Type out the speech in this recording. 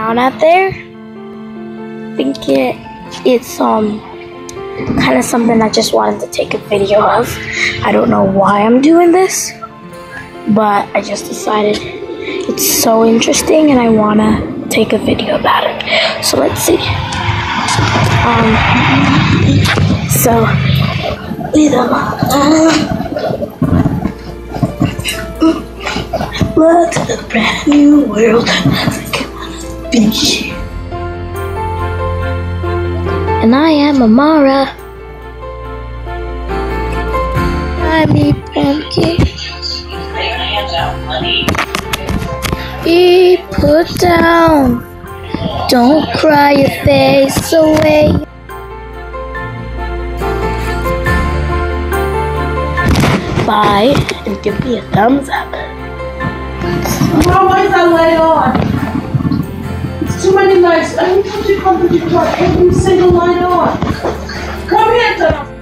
down out there. I think it's kind of something I just wanted to take a video of. I don't know why I'm doing this, but I just decided it's so interesting and I want to take a video about it. So let's see. Look at the brand new world. And I am Amara. I'm a pumpkin. Be put down. Don't cry your face away. Bye, and give me a thumbs up. Mom, why is that light on? It's too many lights. I need to concentrate every single light on. Come here, Tom.